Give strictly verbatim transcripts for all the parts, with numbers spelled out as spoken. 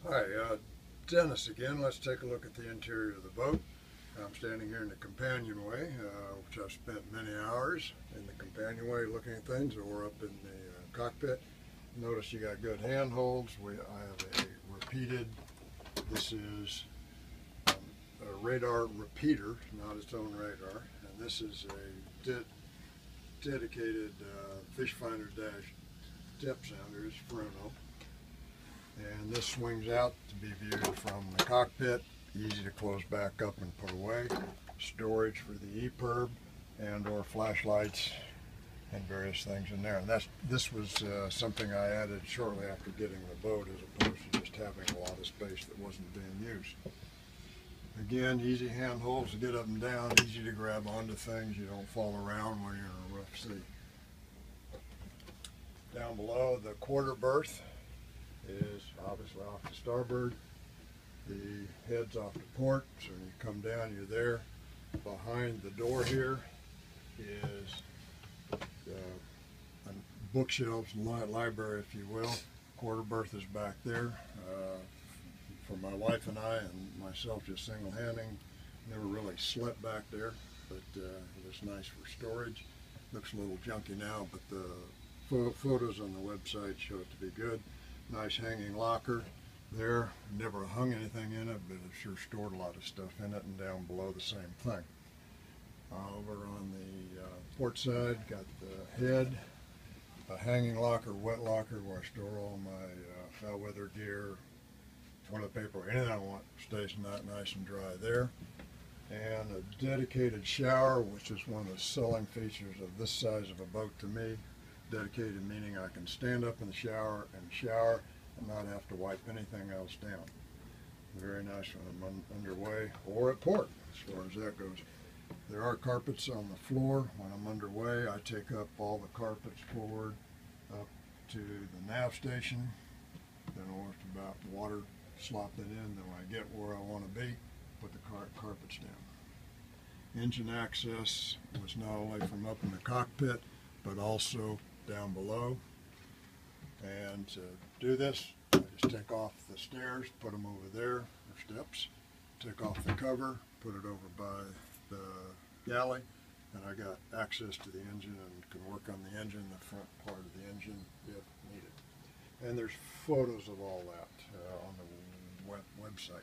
Hi, uh, Dennis again. Let's take a look at the interior of the boat. I'm standing here in the companionway, uh, which I've spent many hours in the companionway looking at things, or up in the uh, cockpit. Notice you got good handholds. We, I have a repeated, this is um, a radar repeater, not its own radar, and this is a de dedicated uh, fish finder dash depth sounder, it's Jeanneau. And this swings out to be viewed from the cockpit, easy to close back up and put away. Storage for the E P I R B and or flashlights and various things in there. And that's this was uh, something I added shortly after getting the boat, as opposed to just having a lot of space that wasn't being used. Again, easy handholds to get up and down, easy to grab onto things. You don't fall around when you're in a rough sea. Down below, the quarter berth is obviously off to starboard. The head's off to port, so when you come down, you're there. Behind the door here is uh, a bookshelves, li library, if you will. Quarter berth is back there. Uh, for my wife and I, and myself just single-handing, never really slept back there, but uh, it was nice for storage. Looks a little junky now, but the pho photos on the website show it to be good. Nice hanging locker there. Never hung anything in it, but it sure stored a lot of stuff in it, and down below the same thing. Uh, over on the uh, port side, got the head, a hanging locker, wet locker, where I store all my uh, foul weather gear, toilet paper, anything I want stays not nice and dry there. And a dedicated shower, which is one of the selling features of this size of a boat to me. Dedicated meaning I can stand up in the shower and shower and not have to wipe anything else down. Very nice when I'm un underway or at port, as far as that goes. There are carpets on the floor. When I'm underway, I take up all the carpets forward up to the nav station. Then I'll worry about water slopping in. Then when I get where I want to be, put the car carpets down. Engine access was not only from up in the cockpit, but also down below. And to do this, I just take off the stairs, put them over there, or steps, take off the cover, put it over by the galley, and I got access to the engine and can work on the engine, the front part of the engine, if needed. And there's photos of all that uh, on the web website.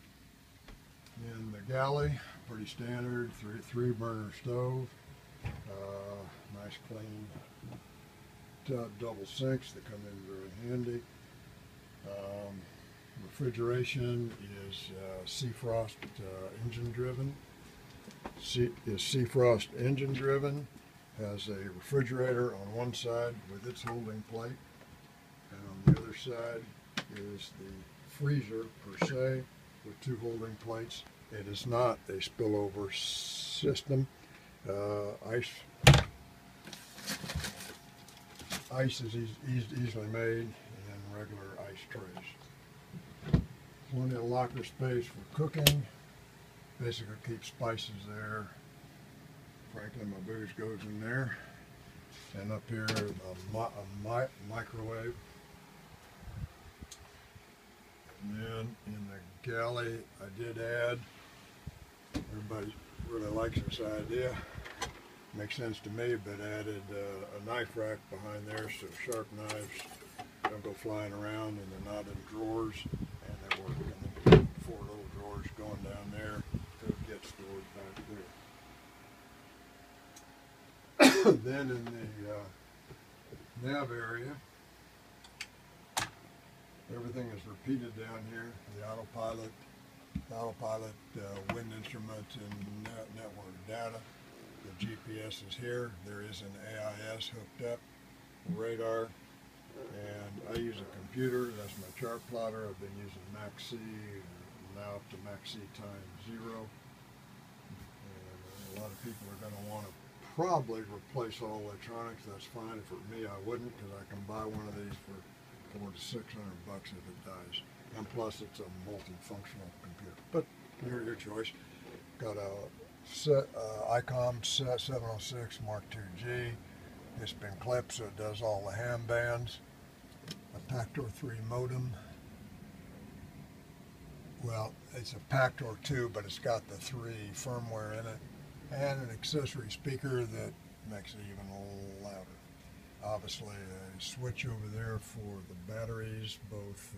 In the galley, pretty standard, three, three burner stove, uh, nice clean tub, double sinks that come in very handy. Um, refrigeration is uh, Seacraft uh, engine driven. C is Seacraft engine driven. Has a refrigerator on one side with its holding plate, and on the other side is the freezer per se with two holding plates. It is not a spillover system. Uh, ice ice is e e easily made in regular ice trays. Plenty of locker space for cooking. Basically keep spices there. Frankly, my booze goes in there. And up here, a, mi a mi microwave. And then in the galley, I did add, everybody really likes this idea. Makes sense to me, but added uh, a knife rack behind there so sharp knives don't go flying around, and they're not in drawers, and they work. And then four little drawers going down there to get stored back there. Then in the uh, nav area, everything is repeated down here. The autopilot, the autopilot uh, wind instrument and net network data. The G P S is here. There is an A I S hooked up, radar, and I use a computer. That's my chart plotter. I've been using Max C, now up to Max C times zero. And a lot of people are going to want to probably replace all electronics. That's fine. For me, I wouldn't, because I can buy one of these for four to six hundred bucks if it dies. And plus, it's a multifunctional computer. But your your choice. Got a set, uh, ICOM seven oh six Mark two G. It's been clipped, so it does all the ham bands. A Pactor three modem. it's a Pactor two, but it's got the three firmware in it, and an accessory speaker that makes it even a little louder. Obviously, a switch over there for the batteries, both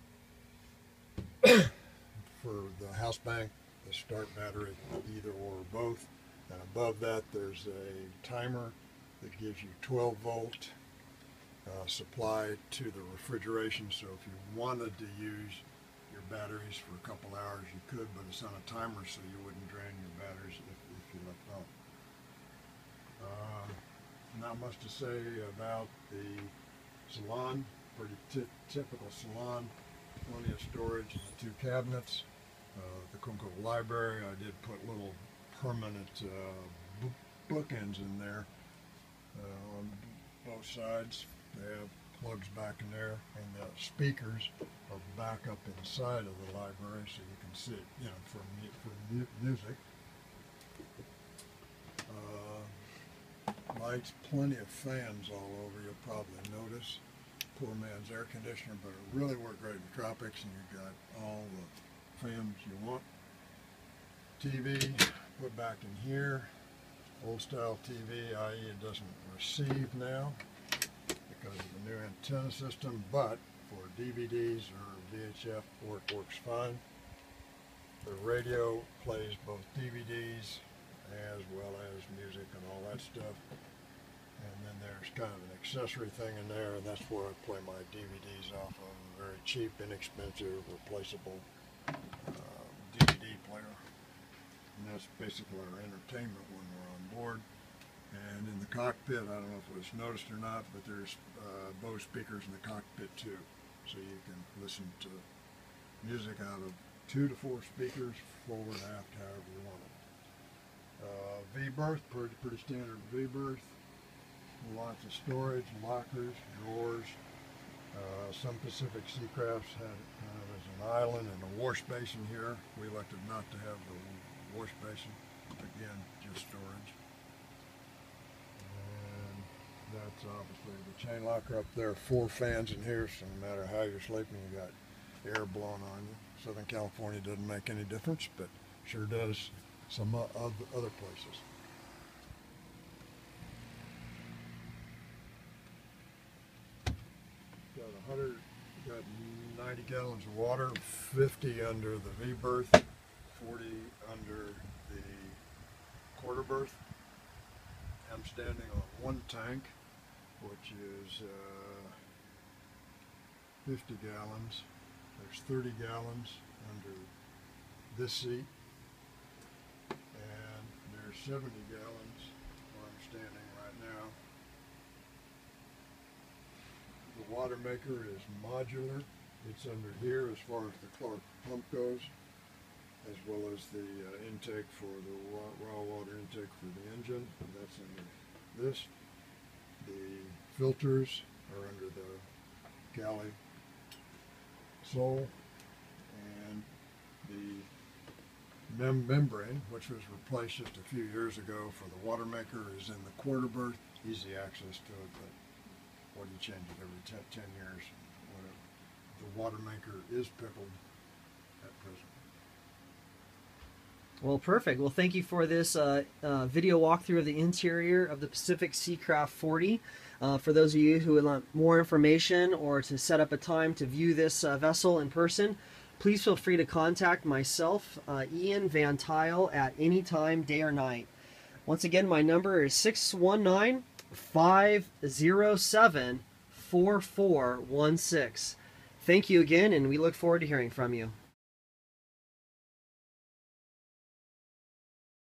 uh, for the house bank, the start battery, either or both. And above that, there's a timer that gives you twelve volt uh, supply to the refrigeration. So if you wanted to use your batteries for a couple hours, you could, but it's on a timer, so you wouldn't drain your batteries if, if you left on. Uh, not much to say about the salon. Pretty typical salon. Plenty of storage in the two cabinets. Uh, the Kunkel library, I did put little permanent uh, bookends in there uh, on both sides. They have plugs back in there, and the speakers are back up inside of the library, so you can see it, you know, for, for mu music. Uh, lights, plenty of fans all over, you'll probably notice. Poor man's air conditioner, but it really worked great in the tropics, and you've got all the fans you want. T V put back in here. Old style T V, that is it doesn't receive now because of the new antenna system, but for D V Ds or V H F port works fine. The radio plays both D V Ds as well as music and all that stuff. And then there's kind of an accessory thing in there, and that's where I play my D V Ds off of. A very cheap, inexpensive, replaceable uh, D V D player. And that's basically our entertainment when we're on board. And in the cockpit, I don't know if it was noticed or not, but there's uh, Bose speakers in the cockpit too. So you can listen to music out of two to four speakers, forward, aft, however you want it. Uh, V-berth, pretty, pretty standard V-berth. Lots of storage, lockers, drawers. Uh, some Pacific Seacrafts had it kind of as an island and a wash basin here. We elected not to have the wash basin. Again, just storage. And that's obviously the chain locker up there. Four fans in here, so no matter how you're sleeping, you got air blowing on you. Southern California doesn't make any difference, but sure does some other places. Got one hundred, got ninety gallons of water, fifty under the V berth, forty under the quarter berth. I'm standing on one tank, which is uh, fifty gallons. There's thirty gallons under this seat, and there's seventy gallons where I'm standing right now. The water maker is modular. It's under here as far as the Clark pump goes, as well as the uh, intake for the raw, raw water intake for the engine. That's under this. The filters are under the galley sole, and the mem membrane, which was replaced just a few years ago for the water maker, is in the quarter berth. Easy access to it, but what do you change it every ten, ten years? Whatever. The water maker is pickled at present. Well, perfect. Well, thank you for this uh, uh, video walkthrough of the interior of the Pacific Seacraft forty. Uh, for those of you who would want more information or to set up a time to view this uh, vessel in person, please feel free to contact myself, uh, Ian Van Tuyl, at any time, day or night. Once again, my number is six one nine, five zero seven, four four one six. Thank you again, and we look forward to hearing from you.